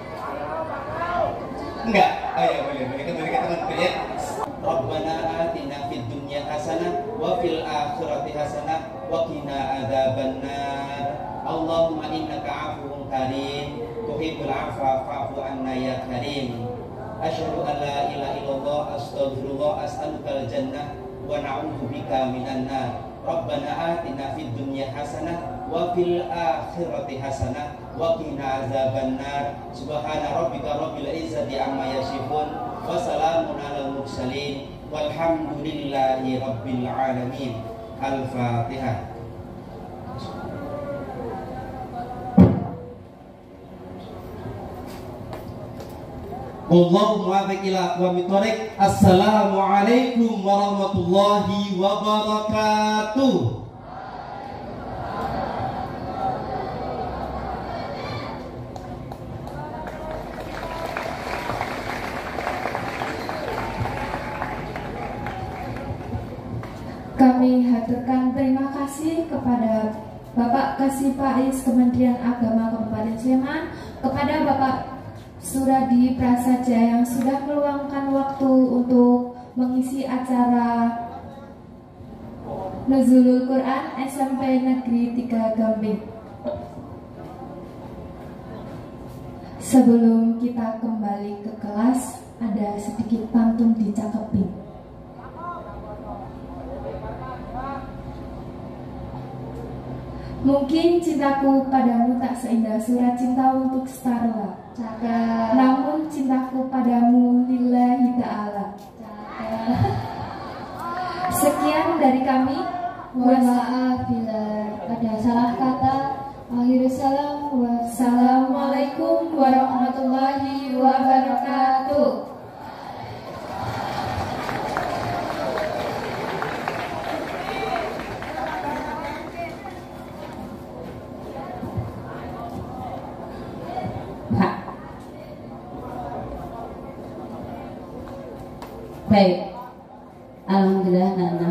Enggak. Oh ya boleh, boleh kembali ke teman ya. Rabbana atina fid dunya hasanah wa fil akhirati hasanah wa qina adzabannar. Allahumma innaka 'afuwun karim tuhibbul 'afwa fa'fu 'anna ya karim. Asyhadu an la ilaha illallah astaghfirullah as'alukal jannah wa na'udzu bika minan nar. Rabbana atina fid dunya hasanah wa fil akhirati hasanah wa qina adzabannar. Subhana rabbika rabbil izzati amma yasifun wa salamun alal mursalin walhamdulillahi rabbil alamin. Al-Fatihah. Wallahu muwaffiq ila aqwamit thoriq. Assalamualaikum warahmatullahi wabarakatuh. Kami haturkan terima kasih kepada Bapak Kasih Pais Kementerian Agama Kabupaten Sleman, kepada Bapak Suradi Prasaja yang sudah meluangkan waktu untuk mengisi acara Nuzulul Quran S M P Negeri tiga Gambir. Sebelum kita kembali ke kelas, ada sedikit pantun dicakepin. Mungkin cintaku padamu tak seindah surat cinta untuk Starla. Cakep. Namun cintaku padamu lillahi ta'ala. Cakep. Sekian dari kami. Mohon maaf bila ada salah kata. Akhirul salam. Wassalamualaikum warahmatullahi wabarakatuh. Pak. Baik. Alhamdulillah Nana.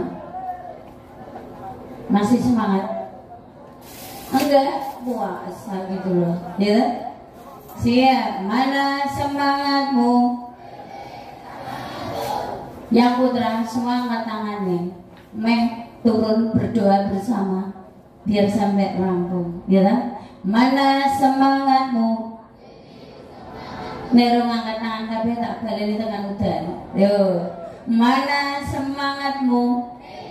Masih semangat? Enggak puasa gitu loh, ya? Siap. Mana semangatmu? Yang putra semua angkat tangannya. Meh turun berdoa bersama biar sampai rampung, ya? Mana semangatmu? Nero ngangkat tangan kabeh tak balik di tengah udan. Yo, mana semangatmu?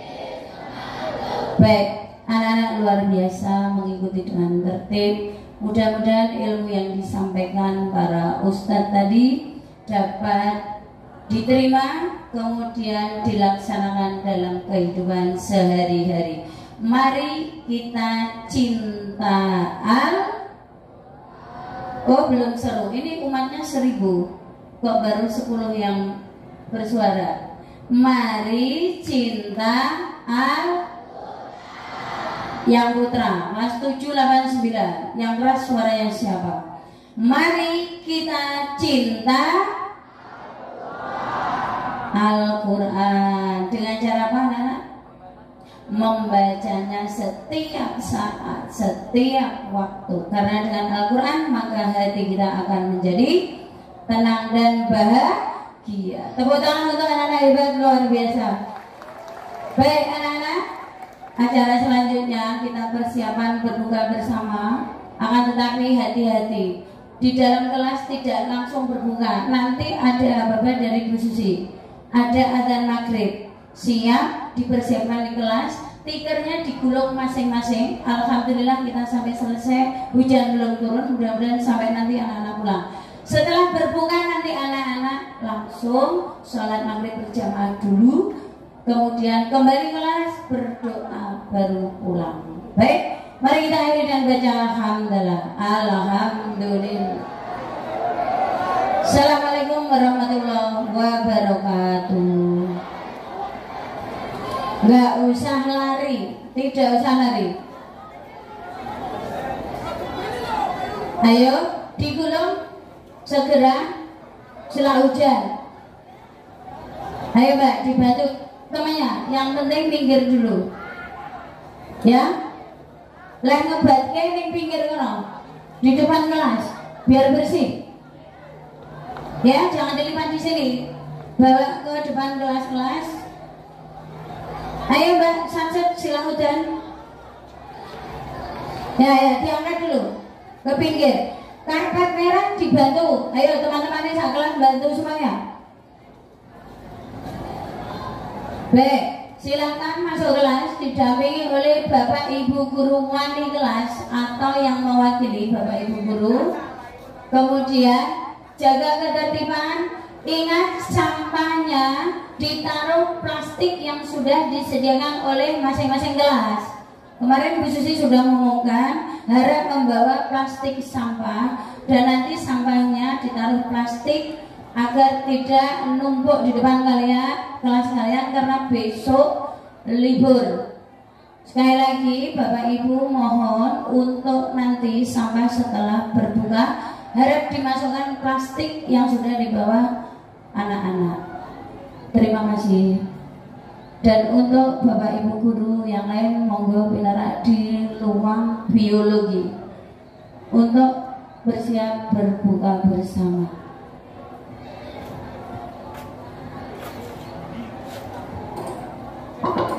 Baik, anak-anak luar biasa mengikuti dengan tertib. Mudah-mudahan ilmu yang disampaikan para ustadz tadi dapat diterima, kemudian dilaksanakan dalam kehidupan sehari-hari. Mari kita cinta al. Oh belum seru, ini umatnya seribu, kok baru sepuluh yang bersuara. Mari cinta al. Yang putra, kelas tujuh, delapan, sembilan. Yang keras suaranya siapa? Mari kita cinta Al-Quran. Dengan cara apa anak? Membacanya setiap saat, setiap waktu. Karena dengan Al-Quran maka hati kita akan menjadi tenang dan bahagia. Tepuk tangan untuk anak-anak hebat luar biasa. Baik anak-anak, acara selanjutnya kita persiapan berbuka bersama. Akan tetapi hati-hati, di dalam kelas tidak langsung berbuka. Nanti ada apa-apa dari Bu Susi, ada adzan maghrib. Siap, dipersiapkan di kelas. Tikernya digulung masing-masing. Alhamdulillah kita sampai selesai. Hujan belum turun, mudah-mudahan sampai nanti anak-anak pulang. Setelah berbuka nanti anak-anak langsung sholat maghrib berjamaah dulu, kemudian kembali kelas, berdoa, baru pulang. Baik, mari kita akhiri dan baca alhamdulillah. Alhamdulillah. Assalamualaikum warahmatullahi wabarakatuh. Nggak usah lari, tidak usah lari. Ayo, digulung segera setelah hujan. Ayo mbak, dibantu temannya. Yang penting pinggir dulu, ya. Lah ngebatke ning pinggir kono, di depan kelas, biar bersih. Ya, jangan dilipat di sini. Bawa ke depan kelas-kelas. Ayo mbak, Samsat silang hujan. Ya, ya, diangkat dulu ke pinggir. Karpet merah dibantu. Ayo teman-teman yang kelas bantu semuanya. Baik, silakan masuk kelas didampingi oleh Bapak Ibu Guru wali kelas atau yang mewakili Bapak Ibu Guru. Kemudian jaga ketertiban. Ingat sampahnya ditaruh plastik yang sudah disediakan oleh masing-masing kelas. Kemarin Bu Susi sudah mengumumkan harap membawa plastik sampah dan nanti sampahnya ditaruh plastik agar tidak numpuk di depan kalian, kelas kalian, karena besok libur. Sekali lagi Bapak Ibu mohon untuk nanti sampah setelah berbuka harap dimasukkan plastik yang sudah dibawa anak-anak. Terima kasih. Dan untuk Bapak Ibu Guru yang lain monggo pinarak di ruang biologi untuk bersiap berbuka bersama. Thank you.